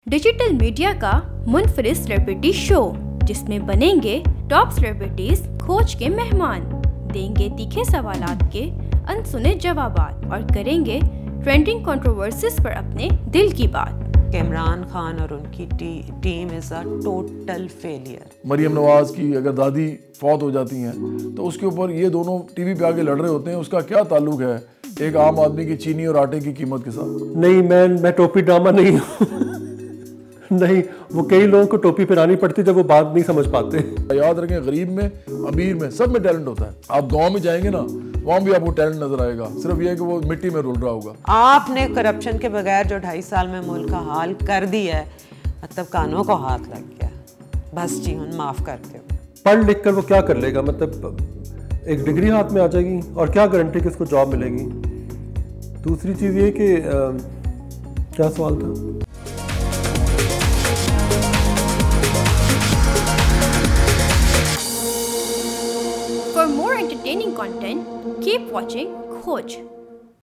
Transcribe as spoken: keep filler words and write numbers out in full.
Digital media का मुनफरिद celebrity show जिसमें बनेंगे टॉप सेलिब्रिटीज खोज के मेहमान, देंगे तीखे सवालात के अनसुने जवाबात और करेंगे ट्रेंडिंग कंट्रोवर्सीज पर अपने दिल की बात। इमरान खान और उनकी टी, team is a total failure. Maryam Nawaz की अगर दादी फौत हो जाती हैं तो उसके ऊपर ये दोनों टीवी पे आके लड़ रहे होते हैं, उसका क्या ताल्लुक है एक आम आदमी की चीनी और आटे की कीमत के साथ? नहीं, मैं मैं टोपी ड्रामा नहीं हूँ। नहीं, वो कई लोगों को टोपी पहनानी पड़ती जब वो बात नहीं समझ पाते। याद रखें, गरीब में, अमीर में, सब में टैलेंट होता है। आप गांव में जाएंगे ना, वहाँ भी आपको टैलेंट नजर आएगा, सिर्फ ये है कि वो मिट्टी में रुल रहा होगा। आपने करप्शन के बगैर जो ढाई साल में मुल्क का हाल कर दिया है, मतलब कानों को हाथ लग गया। बस जी, हम माफ करते हो। पढ़ लिख कर वो क्या कर लेगा? मतलब एक डिग्री हाथ में आ जाएगी और क्या गारंटी कि उसको जॉब मिलेगी? दूसरी चीज़ ये कि क्या सवाल था? For more entertaining content, keep watching Khoj.